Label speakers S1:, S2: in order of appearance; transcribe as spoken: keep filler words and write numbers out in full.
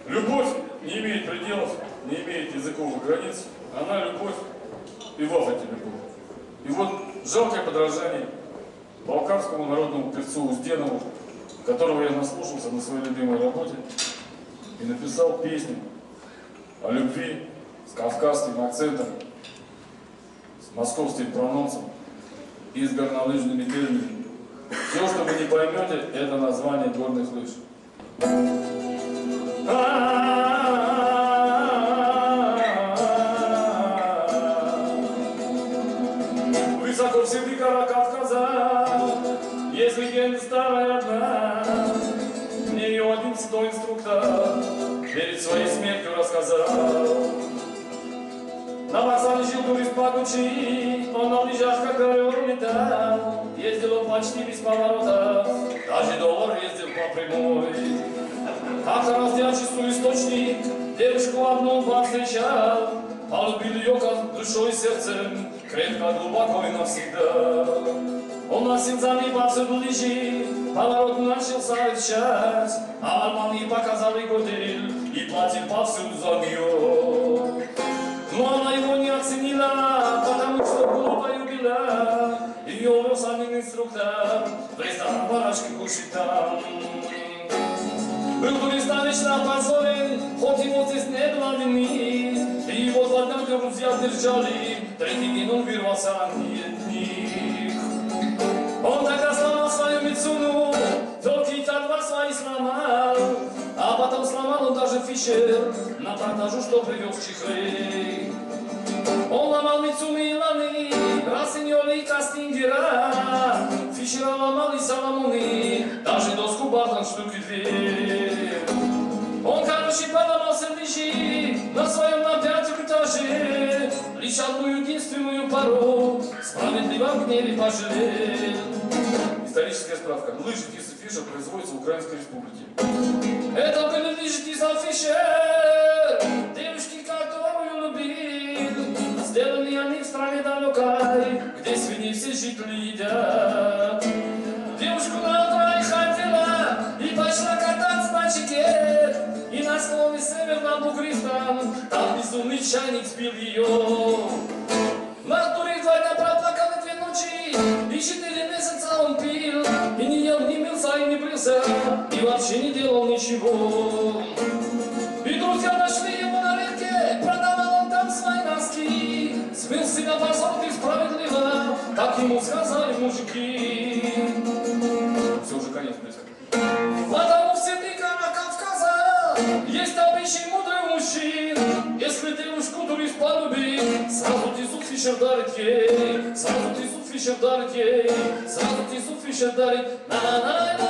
S1: Любовь не имеет пределов, не имеет языковых границ. Она любовь, и в Африке любовь. И вот жалкое подражание балкарскому народному певцу Узденову, которого я наслушался на своей любимой работе, и написал песню о любви с кавказским акцентом, с московским прононсом и с горнолыжными терминами. Все, что вы не поймете, это название горных лыж. Высоко в седых горах Кавказа есть легенда старая одна. Мне ее один седой инструктор перед своей смертью рассказал. На вокзале жил турист могучий, он на лыжах как орел летал. Ездил он почти без поворота, даже доллар ездил по прямой. Как-то раз я чистую источник, девушку одну повстречал. Полюбил ее как душой и сердцем, крепко, глубоко и навсегда. Он носил за ней повсюду лыжи, поворот начался рычать. А маме показал и годель, и платил повсюду за нее. Но она его не оценила, потому что глупо любила. Ее увез один инструктор, в ресторан барашки кушать там. Был турист вечно опозорен, хоть ему здесь не было вины. И его два дня друзья держали, третий день он вырвался от них. Он тогда сломал свою Мицуну, только и так два свои сломал. А потом сломал он даже фишер на продажу, что привез в Чехры. Он ломал Мицуны и ланы, рассеньоли и кастингера. Фишера ломал и соломоны, даже доску бартон штуки две. Он, короче, поломался лыжи на своем на пятом этаже. Лишь одну единственную пару справедливо в гневе пожалел. Историческая справка. Лыжи Тиса Фишер производятся в Украинской Республике. Это были лыжи Тиса Фишер, девушки, которую любил. Сделали они в стране далекой, где свиньи все жители едят. Девушку на утро и хотела, и пошла кататься на чеке. И на склоне северном бугристом, там безумный чайник сбил ее. На туре два дня проплакал и две ночи, и четыре месяца он пил. И не ел, не мылся, и не брился, и вообще не делал ничего. И друзья нашли его на рынке, продавал он там свои носки. Смыл себя позор и справедливо, как ему сказали мужики. Все, уже конец близко. Потому в седых горах Кавказа есть обычай мудрый мужчин. Если девушку турист полюбит, сразу Тису Фишер дарит ей, сразу Тису Фишер дарит ей, сразу Тису Фишер дарит. На-на-на-на.